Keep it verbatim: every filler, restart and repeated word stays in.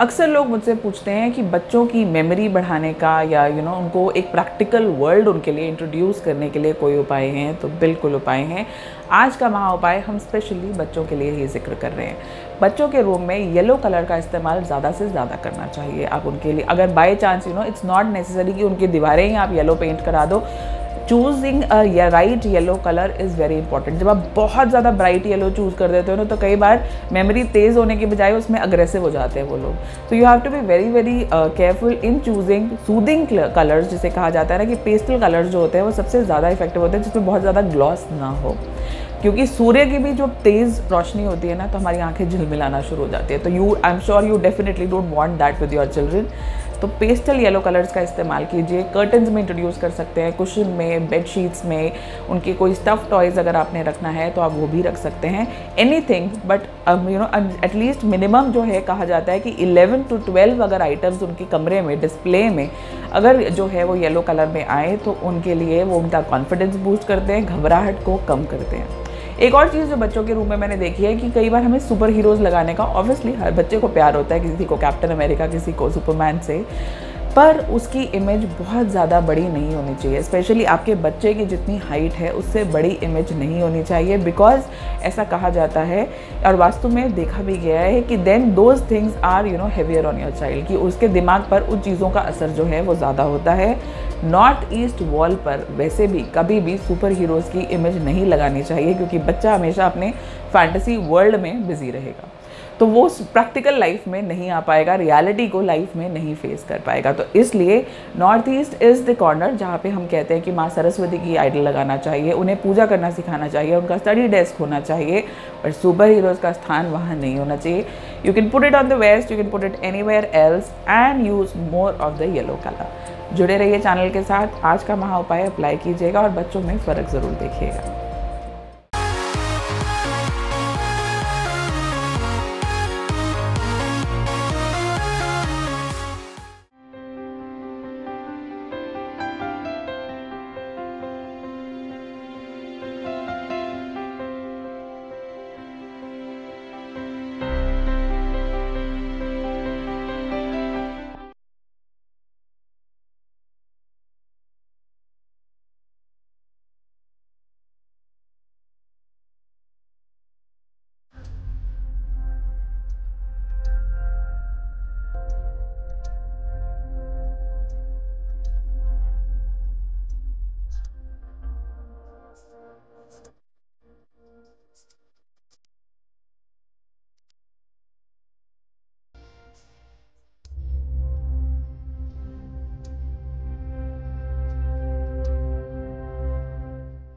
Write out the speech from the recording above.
अक्सर लोग मुझसे पूछते हैं कि बच्चों की मेमोरी बढ़ाने का या यू you नो know, उनको एक प्रैक्टिकल वर्ल्ड उनके लिए इंट्रोड्यूस करने के लिए कोई उपाय हैं। तो बिल्कुल उपाय हैं। आज का महा उपाय हम स्पेशली बच्चों के लिए ही जिक्र कर रहे हैं। बच्चों के रूम में येलो कलर का इस्तेमाल ज़्यादा से ज़्यादा करना चाहिए। आप उनके लिए अगर by chance you know it's not necessary कि उनकी दीवारें ही आप येलो पेंट करा दो, choosing a right yellow colour is very important. जब आप बहुत ज़्यादा ब्राइट येलो चूज़ कर देते हो ना, तो कई बार मेमोरी तेज़ होने के बजाय उसमें अग्रेसिव हो जाते हैं वो लोग। तो you have to be very very careful in choosing soothing colours, जिसे कहा जाता है ना कि पेस्टल कलर्स जो होते हैं वो सबसे ज़्यादा इफेक्टिव होते हैं, जिसमें बहुत ज़्यादा ग्लॉस ना हो। क्योंकि सूर्य की भी जो तेज़ रोशनी होती है ना, तो हमारी आंखें झिलमिलाना शुरू हो जाती है। तो you I am sure you definitely don't want that with your children. तो पेस्टल येलो कलर्स का इस्तेमाल कीजिए। कर्टन्स में इंट्रोड्यूस कर सकते हैं, कुशन में, बेड शीट्स में, उनके कोई स्टफ टॉयज़ अगर आपने रखना है तो आप वो भी रख सकते हैं। Anything but you know at least minimum जो है कहा जाता है कि इलेवन टू ट्वेल्व अगर आइटम्स उनके कमरे में डिस्प्ले में अगर जो है वो येलो कलर में आए तो उनके लिए वो उनका कॉन्फिडेंस बूस्ट करते हैं, घबराहट को कम करते हैं। एक और चीज़ जो बच्चों के रूम में मैंने देखी है कि कई बार हमें सुपर हीरोज़ लगाने का, ऑब्वियसली हर बच्चे को प्यार होता है, किसी को कैप्टन अमेरिका, किसी को सुपरमैन से, पर उसकी इमेज बहुत ज़्यादा बड़ी नहीं होनी चाहिए। स्पेशली आपके बच्चे की जितनी हाइट है उससे बड़ी इमेज नहीं होनी चाहिए, बिकॉज ऐसा कहा जाता है और वास्तव में देखा भी गया है कि then those things are you know heavier on your child, कि उसके दिमाग पर उन चीज़ों का असर जो है वो ज़्यादा होता है। नॉर्थ ईस्ट वॉल पर वैसे भी कभी भी सुपर हीरोज़ की इमेज नहीं लगानी चाहिए, क्योंकि बच्चा हमेशा अपने फैंटेसी वर्ल्ड में बिजी रहेगा, तो वो प्रैक्टिकल लाइफ में नहीं आ पाएगा, रियलिटी को लाइफ में नहीं फेस कर पाएगा। तो इसलिए north east is the corner जहाँ पे हम कहते हैं कि माँ सरस्वती की आइडल लगाना चाहिए, उन्हें पूजा करना सिखाना चाहिए, उनका स्टडी डेस्क होना चाहिए, पर सुपर हीरोज़ का स्थान वहाँ नहीं होना चाहिए। You can put it on the west, you can put it anywhere else and use more of the yellow colour. जुड़े रहिए चैनल के साथ। आज का महा उपाय अप्लाई कीजिएगा और बच्चों में फ़र्क ज़रूर देखिएगा।